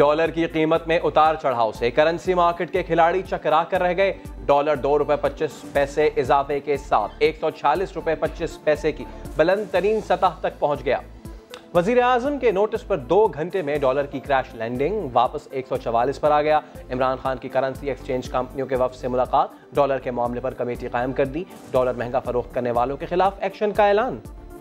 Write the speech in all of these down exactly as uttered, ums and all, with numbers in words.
Dollar की कीमत में उतार चढ़ाव से करेंसी मार्केट के खिलाड़ी चकरा कर रह गए। डॉलर दो रुपए पच्चीस पैसे इजाफे के साथ एक सौ छियालीस रुपए पच्चीस पैसे की बुलंद तरीन सतह तक पहुंच गया। वजीर आजम के नोटिस पर दो घंटे में डॉलर की क्रैश लैंडिंग वापस एक सौ चवालीस पर आ गया। इमरान खान की करेंसी एक्सचेंज कंपनियों के वफ्द से मुलाकात, डॉलर के मामले पर कमेटी कायम कर दी। डॉलर महंगा फरोख्त करने वालों के खिलाफ एक्शन का ऐलान।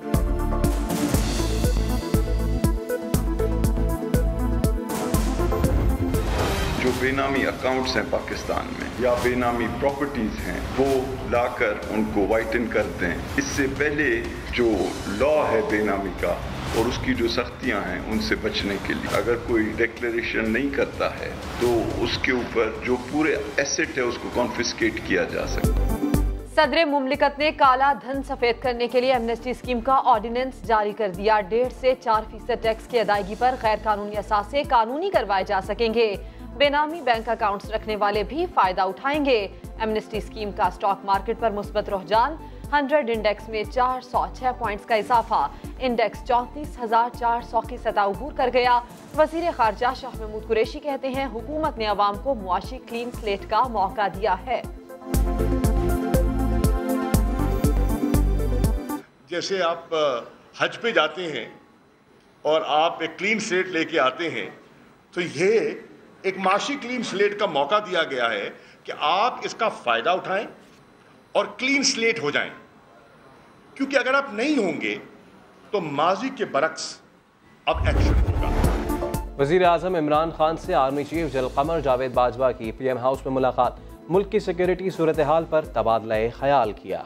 जो बेनामी अकाउंट्स हैं पाकिस्तान में या बेनामी प्रॉपर्टीज हैं वो लाकर उनको वाइटन कर दें। इससे पहले जो लॉ है बेनामी का और उसकी जो सख्तियां हैं उनसे बचने के लिए अगर कोई डिक्लेरेशन नहीं करता है तो उसके ऊपर जो पूरे एसेट है उसको कॉन्फिस्केट किया जा सकता है। सदर मुमलिकत ने काला धन सफेद करने के लिए एमनेस्टी स्कीम का ऑर्डिनेंस जारी कर दिया। डेढ़ से चार फीसद टैक्स की अदायगी पर गैर कानूनी असासे कानूनी करवाए जा सकेंगे। बेनामी बैंक अकाउंट्स रखने वाले भी फायदा उठाएंगे। एमनेस्टी स्कीम का स्टॉक मार्केट पर मुस्बत रुझान, हंड्रेड इंडेक्स में चार सौ छह पॉइंट्स का इजाफा। इंडेक्स चौंतीस हजार चार सौ की सतह अबूर कर गया। वजीर खारजा शाह महमूद कुरैशी कहते हैं हुकूमत ने अवाम को मुआशी क्लीन स्लेट का मौका दिया है। जैसे आप हज पे जाते हैं और आप एक क्लीन स्लेट लेके आते हैं तो ये एक माशी क्लीन स्लेट का मौका दिया गया है कि आप इसका फायदा उठाएं और क्लीन स्लेट हो जाएं, क्योंकि अगर आप नहीं होंगे तो माजी के बरक्स अब एक्शन होगा। वजीर आजम इमरान खान से army chief general Qamar Javed Bajwa की पीएम हाउस में मुलाकात, मुल्क की सिक्योरिटी सूरत हाल पर तबादला ख्याल किया।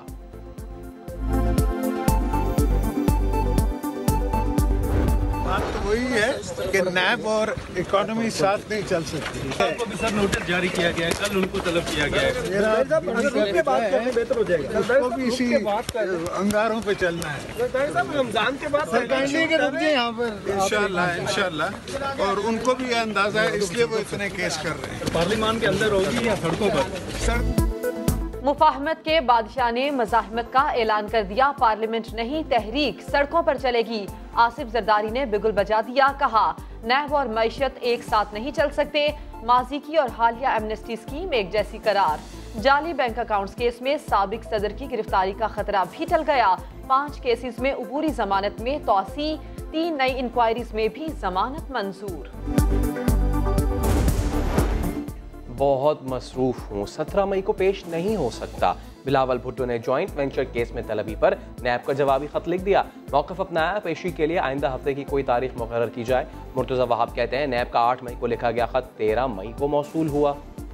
बात तो वही है कि नैब और इकोनॉमी साथ नहीं चल सकती। आपको भी सर नोटिस जारी किया गया है, कल उनको तलब किया गया है। बेहतर हो जाएगा, उसको भी इसी अंगारों पे चलना है। रमजान के बाद सरकारी के रुक जाए यहाँ पर इंशाल्लाह इंशाल्लाह, और उनको भी अंदाजा है इसलिए वो इतने केस कर रहे हैं। पार्लियामान के अंदर होगी या सड़कों पर? सर मुफाहमत के बादशाह ने मज़ाहमत का ऐलान कर दिया। पार्लियामेंट नहीं तहरीक सड़कों पर चलेगी। आसिफ जरदारी ने बिगुल बजा दिया, कहा नैब और मईशत एक साथ नहीं चल सकते। माजी की और हालिया एमनेस्टी स्कीम एक जैसी करार। जाली बैंक अकाउंट्स केस में साबिक सदर की गिरफ्तारी का खतरा भी टल गया। पांच केसेस में उबूरी जमानत में तौसी, तीन नई इंक्वायरीज में भी जमानत मंजूर। बहुत मसरूफ हूँ, सत्रह मई को पेश नहीं हो सकता। बिलावल भुट्टो ने जॉइंट वेंचर केस में तलबी पर नैब का जवाबी खत लिख दिया। मौक़िफ़ अपनाया, पेशी के लिए आइंदा हफ्ते की कोई तारीख मुकर्रर की जाए। मुर्तज़ा वहाब कहते हैं नैब का आठ मई को लिखा गया खत तेरह मई को मौसूल हुआ।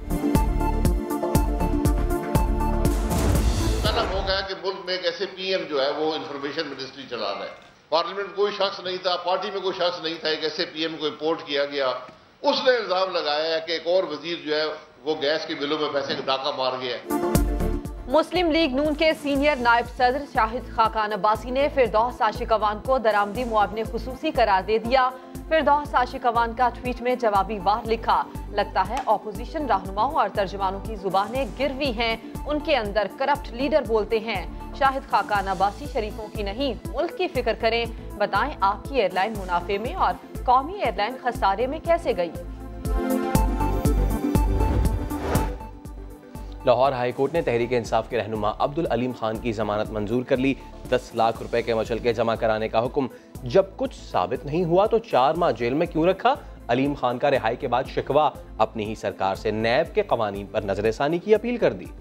हो गया कि मुल्क में एक ऐसे पीएम जो है वो इंफॉर्मेशन मिनिस्ट्री चला रहा है। पार्लियामेंट में कोई शख्स नहीं था, पार्टी में कोई शख्स नहीं था, एक ऐसे पीएम को इम्पोर्ट किया गया। उसने इल्जाम लगाया है कि एक और वजीर जो है वो गैस के बिलों में पैसे का डाका मार गया है। मुस्लिम लीग नून के सीनियर नायब सदर शाहिद खाकान अब्बासी ने फिरदौस आशिक अवान को दरामदी मुआवने खुसूसी करार दे दिया। फिरदौस आशिक अवान का ट्वीट में जवाबी वार लिखा, लगता है ऑपोजिशन रहनुमाओं और तर्जमानों की जुबानें गिरवी हैं, उनके अंदर करप्ट लीडर बोलते हैं। शाहिद खाकान अब्बासी शरीफों की नहीं मुल्क की फिक्र करें। बताएं आपकी एयरलाइन मुनाफे में और कौमी एयरलाइन खसारे में कैसे गई। लाहौर हाई कोर्ट ने तहरीक इंसाफ के रहनुमा अब्दुल अलीम खान की जमानत मंजूर कर ली। दस लाख रुपए के मचलके जमा कराने का हुक्म। जब कुछ साबित नहीं हुआ तो चार माह जेल में क्यों रखा? अलीम खान का रिहाई के बाद शिकवा, अपनी ही सरकार से नैब के कवानीन पर नजरसानी की अपील कर दी।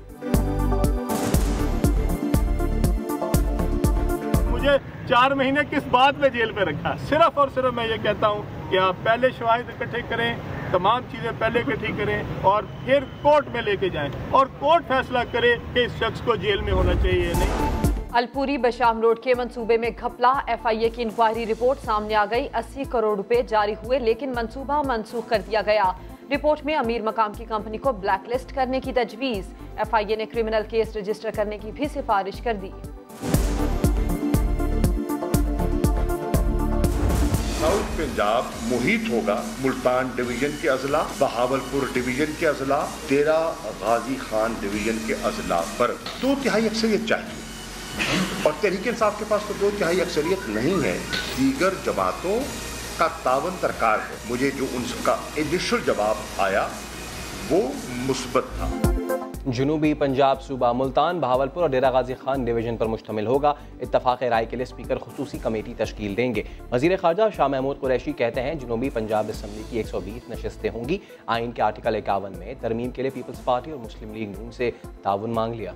मुझे चार महीने किस बात में जेल में रखा? सिर्फ और सिर्फ मैं ये कहता हूँ कि आप पहले शवाहिद इकट्ठे करें, तमाम चीजें पहले इकट्ठी करें और फिर कोर्ट में लेके जाएं और कोर्ट फैसला करे कि इस शख्स को जेल में होना चाहिए या नहीं। अलपुरी बशाम रोड के मंसूबे में घपला, एफ आई ए की इंक्वायरी रिपोर्ट सामने आ गई। अस्सी करोड़ रुपए जारी हुए लेकिन मंसूबा मनसूख कर दिया गया। रिपोर्ट में अमीर मकाम की कंपनी को ब्लैकलिस्ट करने की तजवीज। एफ आई ए ने क्रिमिनल केस रजिस्टर करने की भी सिफारिश कर दी। साउथ पंजाब मुहित होगा मुल्तान डिवीजन के अजला, बहावलपुर डिवीजन के अजला, तेरा गाजी खान डिवीजन के अजला पर दो तिहाई अक्सरियत चाहिए और तहरीक इंसाफ के पास तो दो तिहाई अक्सरियत नहीं है। दीगर जमातों उसका तावन दरकार है। मुझे जो उनका इनिशियल जवाब आया वो मुस्बत था। जनूबी पंजाब सूबा मुल्तान, बहावलपुर और डेरा गाजी खान डिवीजन पर मुश्तमिल होगा। इत्तफाक राय के लिए स्पीकर खुसूसी कमेटी तश्कील देंगे। वजीर खारजा शाह महमूद कुरैशी कहते हैं जनूबी पंजाब असम्बली की एक सौ बीस नशस्तें होंगी। आइन के आर्टिकल इक्यावन में तरमीम के लिए पीपल्स पार्टी और मुस्लिम लीग नून से ताउन मांग लिया।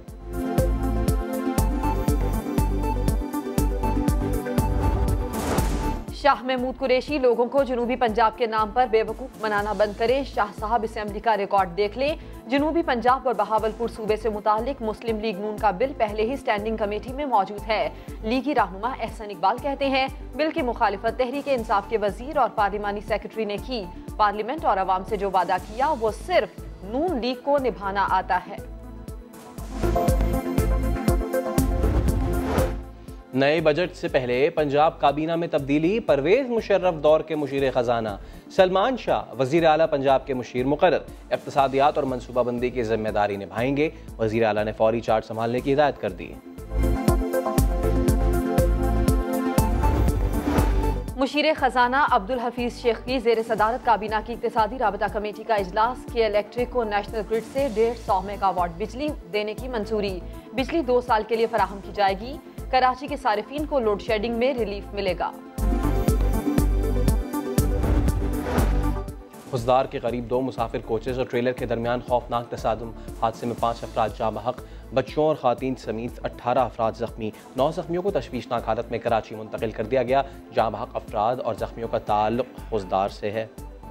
शाह महमूद कुरैशी लोगों को जनूबी पंजाब के नाम पर बेवकूफ़ बनाना बंद करें। शाह साहब असेंबली का रिकॉर्ड देख लें। जनूबी पंजाब और बहावलपुर सूबे से मुतालिक मुस्लिम लीग नून का बिल पहले ही स्टैंडिंग कमेटी में मौजूद है। लीगी रहनुमा एहसन इकबाल कहते हैं बिल की मुखालिफत तहरीक इंसाफ के वजीर और पार्लिमानी सेक्रेटरी ने की। पार्लियामेंट और अवाम से जो वादा किया वो सिर्फ नून लीग को निभाना आता है। नए बजट से पहले पंजाब काबीना में तब्दीली, परवेज मुशर्रफ दौर के मुशीर खजाना सलमान शाह वजीर आला पंजाब के मुशीर मुकर्रर, इक़्तिसादियात और मनसूबाबंदी की जिम्मेदारी निभाएंगे। वजीर आला ने फौरी चार्ज संभालने की हिदायत कर दी। मुशीर खजाना अब्दुल हफीज शेख की जेर सदारत काबीना की इक़्तिसादी राबता कमेटी का इजलास। के इलेक्ट्रिक को नेशनल ग्रिड से डेढ़ सौ मेगावाट बिजली देने की मंजूरी। बिजली दो साल के लिए फराहम की जाएगी। कराची के सारिफीन को लोड शेडिंग में रिलीफ मिलेगा। खुजदार के करीब दो मुसाफिर कोचेस और ट्रेलर के दरमियान खौफनाक तसादुम। हादसे में पाँच अफराद जाँ बहक, बच्चों और खातीन समेत अट्ठारह अफराद जख्मी। नौ जख्मियों को तशवीशनाक हालत में कराची मुंतकिल कर दिया गया। जाँ बहक अफराद और जख्मियों का ताल्लुक खुजदार से है।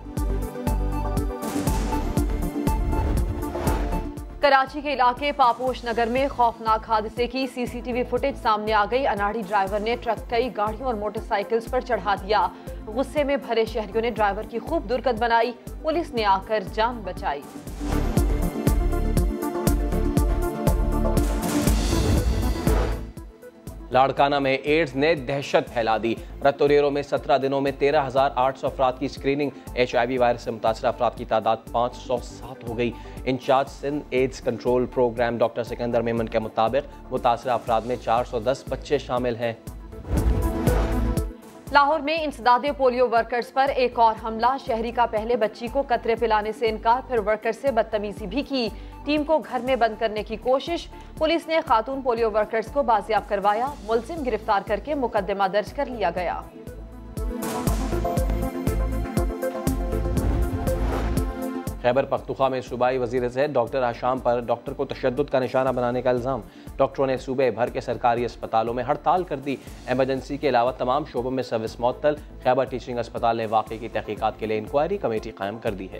कराची के इलाके पापोश नगर में खौफनाक हादसे की सीसीटीवी फुटेज सामने आ गई। अनाड़ी ड्राइवर ने ट्रक कई गाड़ियों और मोटरसाइकिल्स पर चढ़ा दिया। गुस्से में भरे शहरियों ने ड्राइवर की खूब दुर्गत बनाई। पुलिस ने आकर जान बचाई। लाड़काना में एड्स ने दहशत फैला दी। रत्तोरेरो में सत्रह दिनों में तेरह हजार आठ सौ अफराद की screening. H I V virus से मुतासर अफराद की तादाद पाँच सौ सात हो गई। Incharge Sindh AIDS control programme doctor Sikandar Memon के मुताबिक मुतासर अफराद में चार सौ दस बच्चे शामिल हैं। लाहौर में इंसदादे पोलियो वर्कर्स पर एक और हमला। शहरी का पहले बच्ची को कतरे पिलाने से इनकार, फिर वर्कर्स से बदतमीजी भी की। टीम को घर में बंद करने की कोशिश। पुलिस ने खातून पोलियो वर्कर्स को बाजियाब करवाया। मुलजिम गिरफ्तार करके मुकदमा दर्ज कर लिया गया। खैबर पख्तूनख्वा में सूबाई वजीर सेहत डॉक्टर आशाम पर डॉक्टर को तशद्दुद का निशाना बनाने का इल्ज़ाम। डॉक्टरों ने सूबे भर के सरकारी अस्पतालों में हड़ताल कर दी। एमरजेंसी के अलावा तमाम शोबों में सर्विस मुअत्तल। खैबर टीचिंग अस्पताल ने वाक़े की तहकीकात के लिए इंक्वायरी कमेटी कायम कर दी है।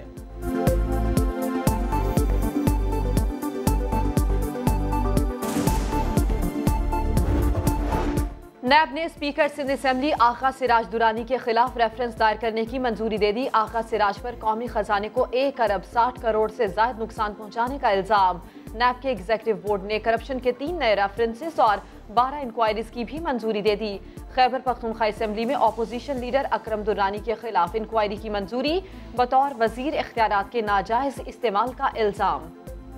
नैब ने स्पीकर सिंध असेंबली आका सिराज दुरानी के खिलाफ रेफरेंस दायर करने की मंजूरी दे दी। आका सिराज पर कौमी खजाने को एक अरब साठ करोड़ से ज्यादा नुकसान पहुंचाने का इल्जाम। नैब के एग्जीक्यूटिव बोर्ड ने करप्शन के तीन नए रेफरेंसेस और बारह इंक्वायरीज की भी मंजूरी दे दी। खैबर पख्तूनख्वा असेंबली में अपोजिशन लीडर अकरम दुरानी के खिलाफ इंक्वायरी की मंजूरी। बतौर वजीर इख्तियारात के नाजायज इस्तेमाल का इल्जाम।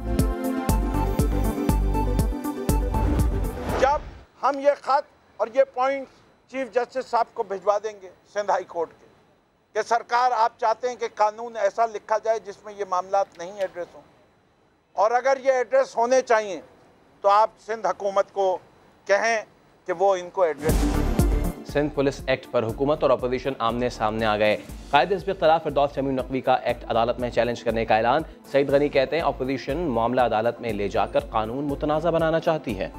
जब हम ये खत और ये पॉइंट चीफ जस्टिस साहब को भिजवा देंगे सिंध हाई कोर्ट के कि सरकार आप चाहते हैं कि कानून ऐसा लिखा जाए जिसमें ये मामलात नहीं एड्रेस हों, और अगर ये एड्रेस होने चाहिए तो आप सिंध हुकूमत को कहें कि वो इनको एड्रेस। सिंध पुलिस एक्ट पर हुकूमत और अपोजिशन आमने सामने आ गए। कायदे हिज़्ब इख्तिलाफ फिरदौस शमीम नकवी का एक्ट अदालत में चैलेंज करने का ऐलान। सईद गनी कहते हैं अपोजिशन मामला अदालत में ले जाकर कानून मुतनाज़ा बनाना चाहती है।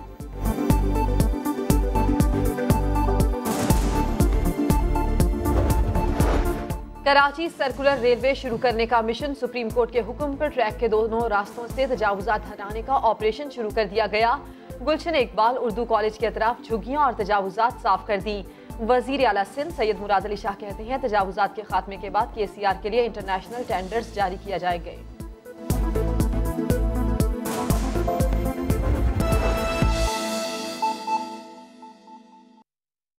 कराची सर्कुलर रेलवे शुरू करने का मिशन। सुप्रीम कोर्ट के हुक्म पर ट्रैक के दोनों रास्तों से तजावुजात हटाने का ऑपरेशन शुरू कर दिया गया। गुलशन इकबाल उर्दू कॉलेज के अतराफ झुग्गियां और तजावुजात साफ कर दी। वजीर आला सिंध सैयद मुराद अली शाह कहते हैं तजावुजात के खात्मे के बाद के सी आर के लिए इंटरनेशनल टेंडर्स जारी किया जाएंगे।